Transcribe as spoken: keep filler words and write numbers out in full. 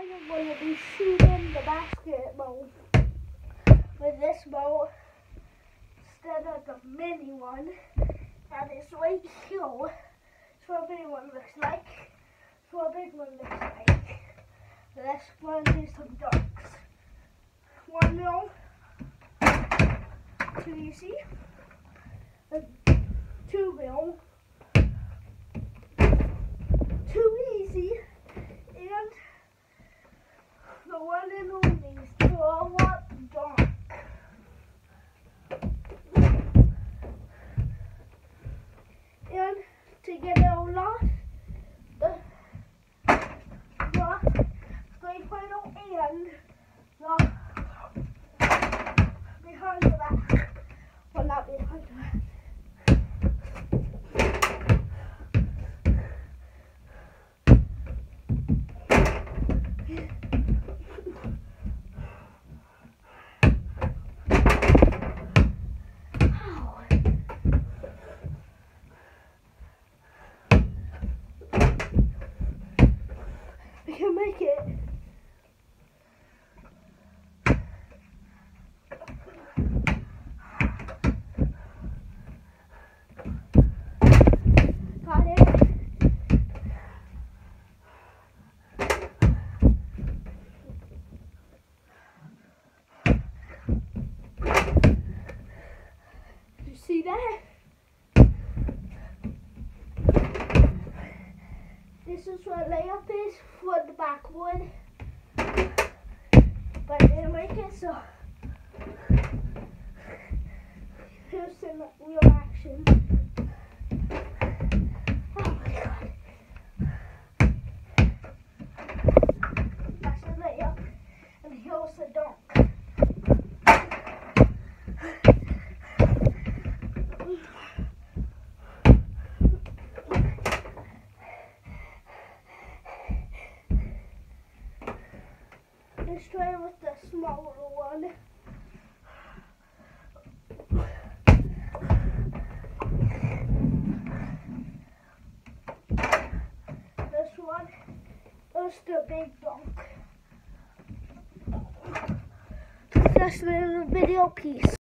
I am going to be shooting the basketball with this bow instead of the mini one. And it's right here. That's what a big one looks like. That's what a big one looks like. Let's go and do some ducks. One mil. Too easy. Two mil. Too easy. And the one and only is throw up dunk. And to get it all off, the, the great final and the behind the back. Well, not behind the back. We can make it. Got it. Did you see that? This is what layup is for the backwood, but I didn't make it, so here's some real action. Oh my god. That's the layup, and here's the dunk. Let's try with the smaller one. This one is the big dunk. That's the video piece.